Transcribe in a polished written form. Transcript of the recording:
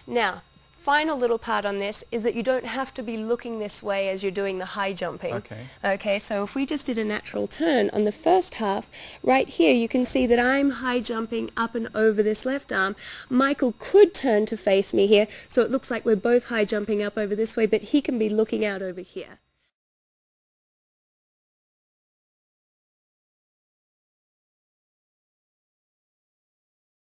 Now, final little part on this is that you don't have to be looking this way as you're doing the high jumping. Okay. Okay, so if we just did a natural turn on the first half, right here you can see that I'm high jumping up and over this left arm. Michael could turn to face me here, so it looks like we're both high jumping up over this way, but he can be looking out over here.